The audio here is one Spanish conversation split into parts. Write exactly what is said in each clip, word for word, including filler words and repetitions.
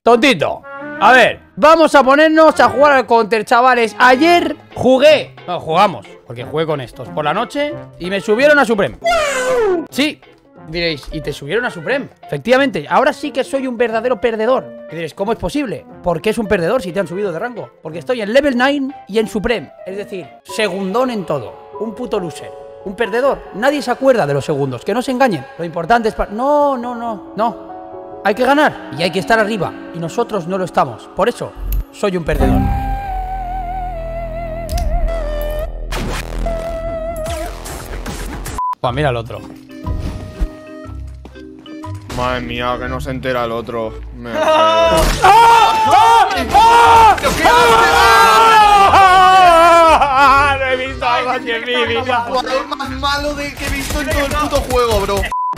Tontito. A ver, vamos a ponernos a jugar al counter, chavales. Ayer jugué, no, jugamos, porque jugué con estos por la noche y me subieron a Supreme. Sí, diréis, ¿y te subieron a Supreme? Efectivamente, ahora sí que soy un verdadero perdedor. Y diréis, ¿cómo es posible? ¿Por qué es un perdedor si te han subido de rango? Porque estoy en level nueve y en Supreme. Es decir, segundón en todo. Un puto loser. Un perdedor. Nadie se acuerda de los segundos. Que no se engañen. Lo importante es para... No, no, no, no. Hay que ganar y hay que estar arriba. Y nosotros no lo estamos. Por eso, soy un perdedor. Pues mira el otro. Madre mía, que no se entera el otro. Me... ¡Ah! ¡Ah! ¡Ah! ¡Ah! No he visto algo así en mi vida. El jugador más malo de que he visto en todo el puto juego, bro.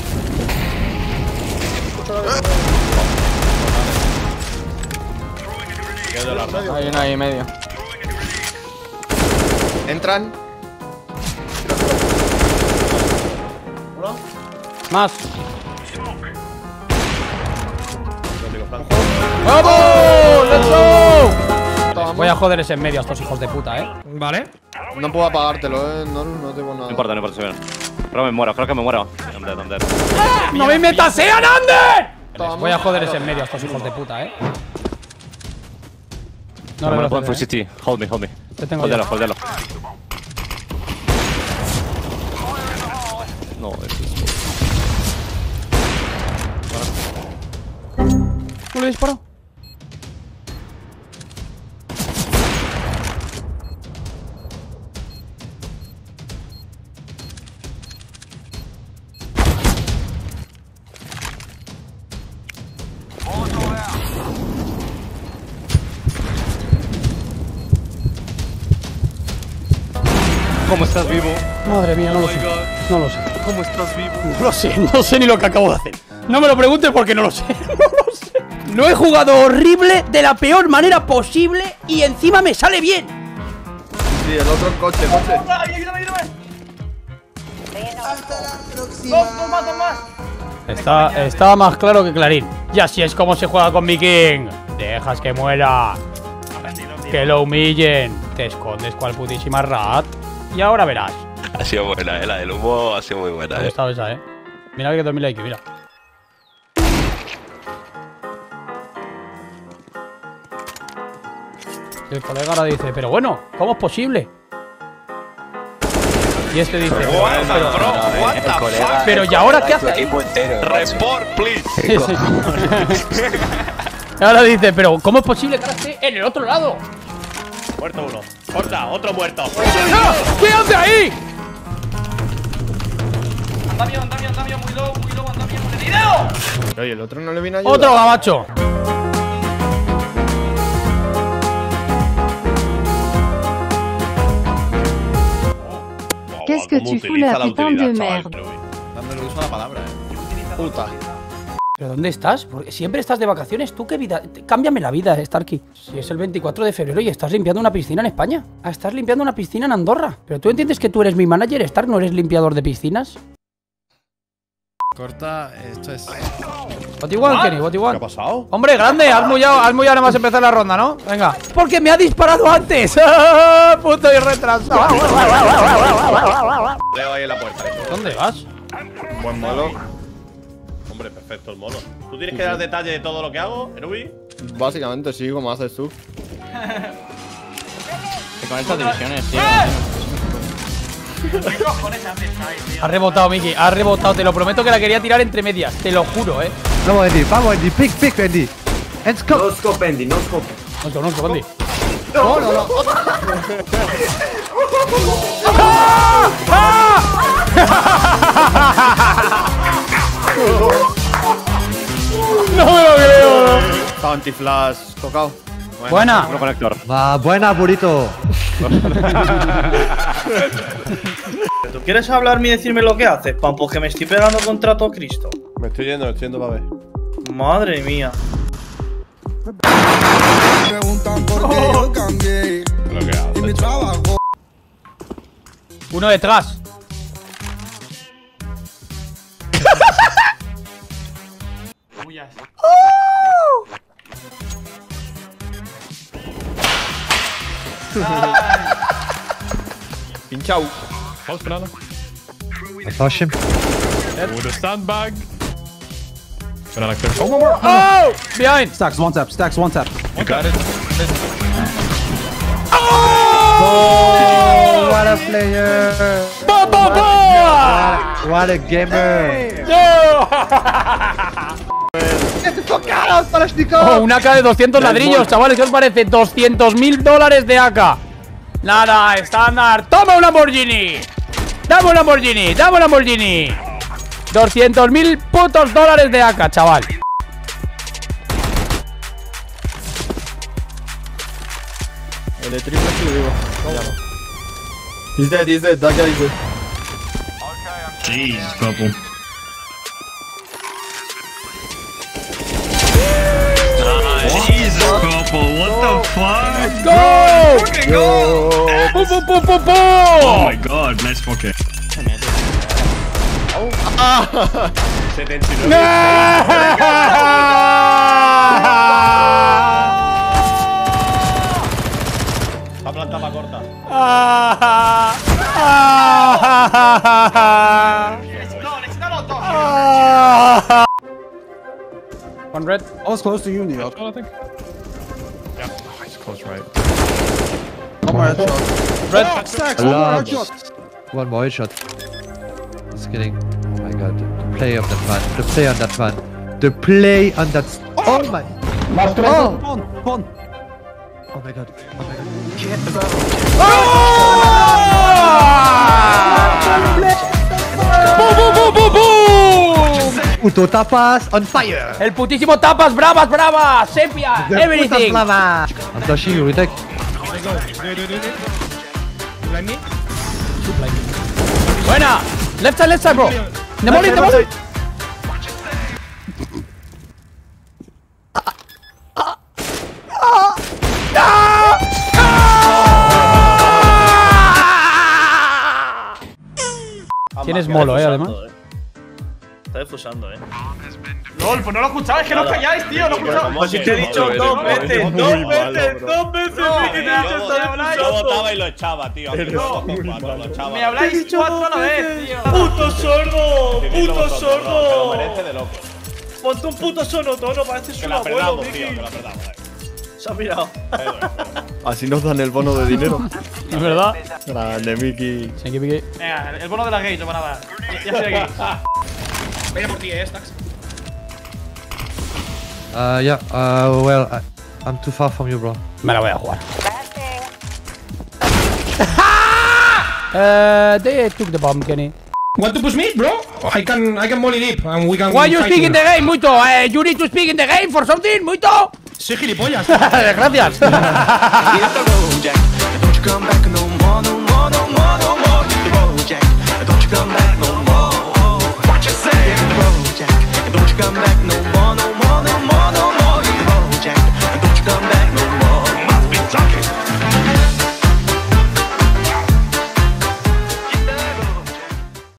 Hay una ahí en medio. Entran. Más. ¡Vamos! ¡Let's go! Voy a joder ese en medio a estos hijos de puta, ¿eh? Vale. No puedo apagártelo, eh. No, no tengo nada. No importa, no importa, se ven. Creo que me muero, creo que me muero. Under, under. ¡No me metasean, Ander! Voy a joder ese en medio a estos hijos de puta, ¿eh? No No, lo no, veo. no, for City. Hold me, hold me. Te tengo Holdelo, ya. holdelo. No, eso es. ¿No le disparó? ¿Cómo estás vivo? Madre mía, no lo sé. No lo sé. ¿Cómo estás vivo? No lo sé, no sé ni lo que acabo de hacer. No me lo preguntes porque no lo sé. No lo sé. Lo he jugado horrible de la peor manera posible y encima me sale bien. Sí, el otro en coche, coche. Está, estaba más claro que Clarín. Y así es como se juega con mi King. Dejas que muera. Que lo humillen. Te escondes cual putísima rat. Y ahora verás. Ha sido buena, eh. La del humo ha sido muy buena, Me ha eh. gustado esa, eh. Mira que dos mil likes, mira. Y el colega ahora dice, pero bueno, ¿cómo es posible? Y este dice, pero, pero, pero, pero ¿y ahora qué hace ahí? Report, please. Sí, sí. Y ahora dice, pero ¿cómo es posible que ahora esté en el otro lado? Muerto uno. Corta, otro muerto. ¡Ah! ¿Qué hace ahí? Andamio, andamio, andamio, muy low, muy low, andamio, muy video. Oye, el otro no le viene a ayudar. Otro gabacho. Qu'est-ce que tu fous la putain de merde? Dándole uso a la palabra, eh. Puta. ¿Pero dónde estás? Porque siempre estás de vacaciones. ¿Tú qué vida? Cámbiame la vida, Starky. Si es el veinticuatro de febrero y estás limpiando una piscina en España. Ah, estás limpiando una piscina en Andorra. ¿Pero tú entiendes que tú eres mi manager, Stark? ¿No eres limpiador de piscinas? Corta, esto es. What you want, Kenny? What you want? ¿Qué ha pasado? Hombre, grande, has mullado, has mullado nada más empezar la ronda, ¿no? Venga. Porque me ha disparado antes. Puto y retrasado. Leo ahí en la puerta. ¿Dónde vas? Buen malo. Hombre, perfecto el mono. ¿Tú tienes que dar detalle de todo lo que hago, Erubi? Básicamente sí, como haces tú. Que con estas divisiones, tío. Ha rebotado, Miki. Ha rebotado. Te lo prometo que la quería tirar entre medias. Te lo juro, eh. Vamos, Andy, vamos, Andy, pick, pick, Andy. Let's go. No scope, Andy, no scope. No, no, no, Andy. No, no, no. ¡Ah! ¡Ah! No me lo creo, Estaba anti-flash tocado. bro. Buena. No conector. Va, buena, burrito. ¿Tú quieres hablarme y decirme lo que haces, Pam? Porque me estoy pegando contra todo Cristo. Me estoy yendo, me estoy yendo para ver. Madre mía. Lo que haces. Uno detrás. Pinchao. House banana. I flash him. With a sandbag. Banana clear. Oh, one more. Oh! Behind! Stacks, one tap, stacks, one tap. You got it. Oh, what a player! ¡Bo, bo, bo! What a gamer! ¡No! Get the fuck out, Kalashnikov! Oh, una A K de doscientos ladrillos, chavales. ¿Qué os parece? doscientos mil dólares de A K. Nada, estándar. ¡Toma un Lamborghini! ¡Dame un Lamborghini! ¡Dame un Lamborghini! doscientos mil putos dólares de A K, chaval. El de triple sí, digo. He's dead, he's dead, that guy is dead. Jeez, couple. Jesus, couple. What the fuck? Go! Go! ¡Pum, pum, pum, pum, pum! Oh my god, let's fuck it. setenta y nueve. ¡No! La planta va corta. One red. I was close to you, Neil. I think. Yeah, oh, it's close, right? One more headshot. Red. Stacks, one more Alarm. headshot. One more shot. Just kidding. Oh my god. The play of that man. The play on that man. The play on that. Oh my. Oh. Pon, pon. Oh my god. Oh my god. ¡Bum, bum, bum, bum, bum! Puto tapas on fire. El putísimo tapas, bravas, bravas, sepia, The everything. putas lava. I'm flashing you, retake. Buena. Left side, left side, bro. The molly, the molly. Tienes molo, eh, además. Está defusando, eh. LOL, pues no lo escuchaba, es que no os calláis, tío, no escuchaba. Pues si te he dicho dos veces, dos veces, dos veces, sí que te he dicho, está Yo defusando. votaba y lo echaba, tío. Aunque no, cuatro, lo echaba. Me habláis cuatro a la vez, tío. ¡Puto sordo! Decidlo ¡Puto vosotros, no, que lo sordo! merece de loco. Ponte un puto sonotono, pareces Que un la abuelo, perdamos, tío, Miki. que la perdamos. eh. Se ha mirado. Así nos dan el bono de dinero. Es verdad. Grande, Miki. Thank you, Vicky. Venga, el bono de la gay, te van a dar. Ya, ya estoy aquí. Venga por ti, eh, Stacks. Uh, yeah. Uh, well, I, I'm too far from you, bro. Me la voy a jugar. uh, they took the bomb, Kenny. Want to push me, bro? I can, I can molly deep and we can. Why you speak in the game, Muito? Uh, you need to speak in the game for something, Muito. Soy gilipollas. Gracias.